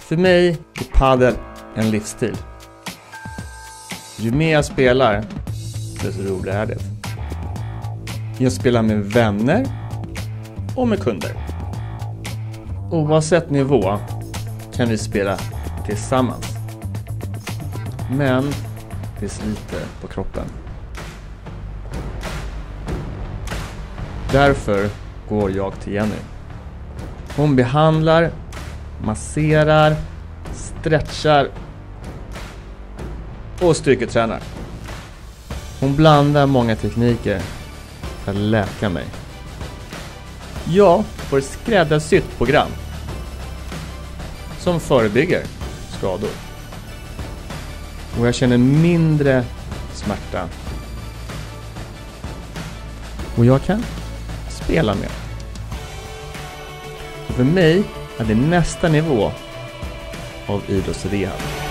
För mig är padel en livsstil. Ju mer jag spelar, desto roligare är det. Jag spelar med vänner och med kunder. Oavsett nivå kan vi spela tillsammans. Men det sliter på kroppen. Därför går jag till Jenny. Hon behandlar, masserar, stretchar och styrketränar. Hon blandar många tekniker för att läka mig. Jag får ett skräddarsytt program som förebygger skador. Och jag känner mindre smärta. Och jag kan spela mer. För mig är det nästa nivå av idrottsrehab.